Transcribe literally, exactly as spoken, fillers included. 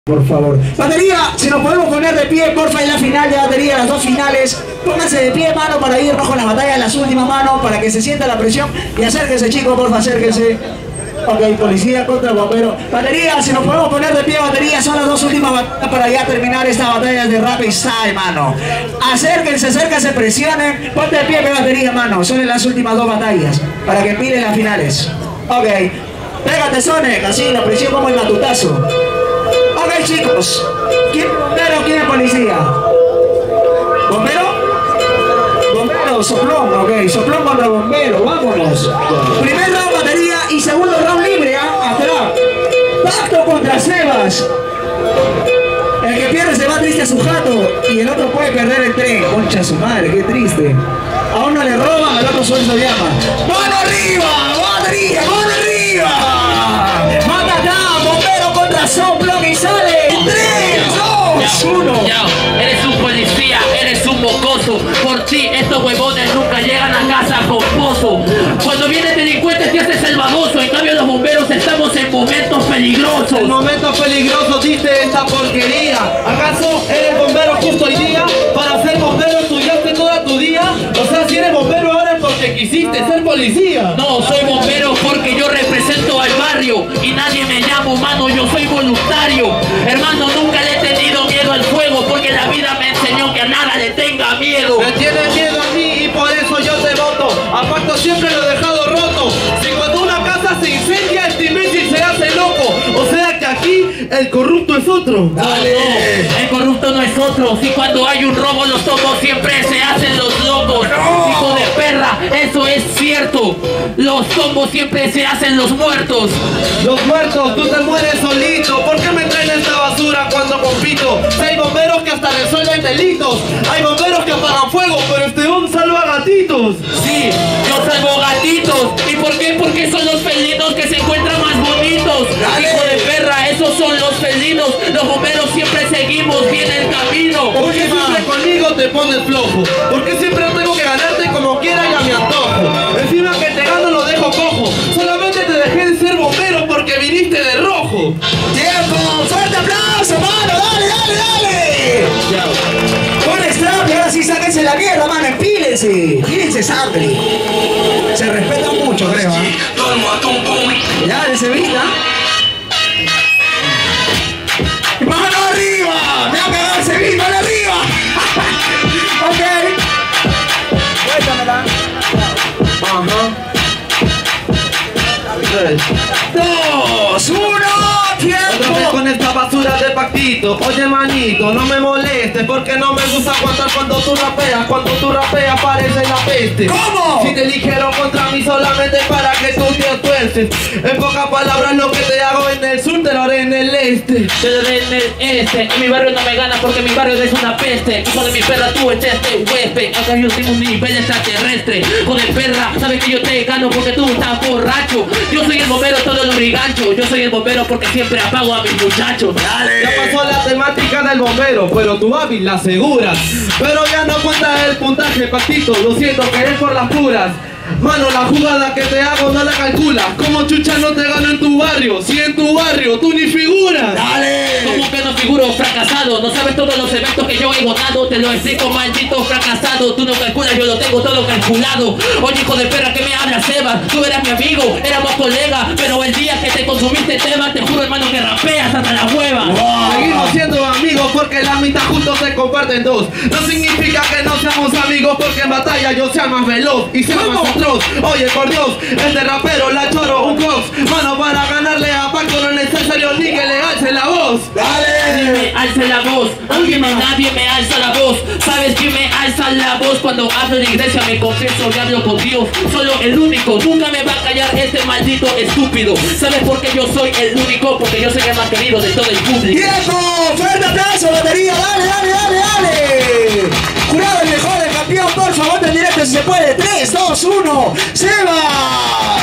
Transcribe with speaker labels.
Speaker 1: Por favor. Batería, si nos podemos poner de pie, porfa, en la final de batería, las dos finales. Pónganse de pie, mano, para ir rojo en las batallas, las últimas manos, para que se sienta la presión. Y acérquense, chicos, porfa, acérquense. Ok, policía contra bombero. Batería, si nos podemos poner de pie, batería, son las dos últimas batallas para ya terminar esta batalla de rap y style, mano. Acérquense, acérquense, presionen. Ponte de pie, batería, mano. Son las últimas dos batallas, para que pilen las finales. Ok. Pégate, Sonic, así, la presión como el matutazo. Ok, chicos, ¿quién es bombero, quién es policía? ¿Bombero? Bombero, soplón, ok, soplón contra bombero, vámonos. Primer round batería y segundo round libre, ¿ah? Atrás. Pacto contra Sebas. El que pierde se va triste a su jato y el otro puede perder el tren. Concha su madre, qué triste. A uno le roban, al otro sueldo llama. ¡Mano arriba! ¡Batería! ¡Mano arriba! ¡Mata acá! ¡Bombero contra soplón y sale! ¡tres, dos, uno!
Speaker 2: Eres un policía, eres un mocoso. Por ti estos huevones nunca llegan a casa con pozo. Cuando vienen delincuentes te haces el baboso. En cambio los bomberos estamos en momentos peligrosos.
Speaker 3: En momentos peligrosos dice esta porquería. ¿Acaso eres bombero justo hoy día? Para ser bombero estudiaste toda tu día. O sea, si eres bombero ahora es porque quisiste ser policía.
Speaker 2: No, soy bombero porque yo represento al barrio. Y nadie me llama humano, yo soy voluntario. Hermano, nunca le he tenido miedo al fuego, porque la vida me enseñó que a nada le tenga miedo.
Speaker 3: Me tienes miedo a mí y por eso yo te voto. A pacto siempre lo he dejado roto. Si cuando una casa se incendia, este imbécil se hace loco. O sea que aquí el corrupto es otro.
Speaker 2: Dale. No, el corrupto no es otro. Si cuando hay un robo los tomos siempre se hacen los locos. No. Hijo de perra, eso es cierto. Los tombos siempre se hacen los muertos.
Speaker 3: Los muertos, tú te mueres solito. ¿Por qué me traen esta basura cuando compito? Si hay bomberos que hasta resuelven delitos. Hay bomberos que apagan fuego, pero este on salva gatitos.
Speaker 2: Sí, yo salvo gatitos. ¿Y por qué? Porque son los felinos que se encuentran más bonitos. Dale. Hijo de perra, esos son los felinos. Los bomberos siempre seguimos bien el camino.
Speaker 3: ¿Por qué siempre conmigo te pones flojo? ¿Por qué siempre tengo que ganarte como quiera y a mi antojo? Encima que te gano lo dejo cojo. Solamente te dejé de ser bombero porque viniste de rojo.
Speaker 1: ¡Tiempo! ¡Fuerte aplauso, mano! ¡Dale, dale, dale! Con strap y ahora sí sáquense la mierda, mano. Empílense. Tírense sangre. Se respetan mucho, creo, ¿eh? Ya, de Sevilla. ¡Mano arriba! ¡Me va a pegar Sevilla! ¡Mano arriba! Ok. Cuéntamela.
Speaker 3: Ajá.
Speaker 1: Dos, uno, tiempo.
Speaker 3: Otra vez con esta basura de pactito. Oye manito, no me molestes porque no me gusta aguantar cuando tú rapeas. Cuando tú rapeas parece la peste.
Speaker 1: ¿Cómo?
Speaker 3: Si te eligieron contra mí solamente para que tú te tuerces. En pocas palabras lo que te hago en el sur te lo haré en el este.
Speaker 2: Te lo haré en el este. En mi barrio no me gana porque mi barrio es una peste. Hijo de mi perra tú eres este huésped. Acá yo tengo un nivel extraterrestre. Joder perra, sabes que yo te gano porque tú estás borracho. Yo soy el bombero todo el brigancho. Yo soy el bombero porque siempre apago a mis muchachos.
Speaker 1: Dale.
Speaker 3: Ya pasó la temática del bombero, pero tu hábil la aseguras. Pero ya no cuenta el puntaje, pactito. Lo siento que es por las puras. Mano, la jugada que te hago no la calculas. Como chucha no te gano en tu barrio. Si en tu barrio tú ni figuras.
Speaker 1: Dale.
Speaker 2: ¿Cómo que no figuro? Fracasado. No sabes todos los eventos que yo he ganado. Te lo explico, maldito fracasado. Tú no calculas, yo lo tengo todo calculado. Oye, hijo de perra, ¿qué me hablas, Sebas? Tú eras mi amigo, éramos colegas. Pero el día que te consumiste el tema, te juro, hermano, que rapeas hasta la hueva.
Speaker 1: Wow.
Speaker 3: Seguimos siendo amigos porque la mitad juntos se comparten dos. No significa que no seamos amigos porque en batalla yo sea más veloz y sea más atroz. Oye, por Dios, este rapero la choro un cox. Mano, para ganarle a Paco no es necesario ni que le alce la voz.
Speaker 1: Dale.
Speaker 2: Me alza la voz, aunque me, nadie me alza la voz. ¿Sabes quién me alza la voz? Cuando hablo de iglesia me confieso y hablo con Dios. Solo el único, nunca me va a callar este maldito estúpido. ¿Sabes por qué yo soy el único? Porque yo soy el más querido de todo el público.
Speaker 1: ¡Tiempo! ¡Fuerte aplauso, batería! ¡Dale, dale, dale, dale! Jurado el mejor, el campeón, por favor, en directo si se puede. tres, dos, uno, ¡Sebas!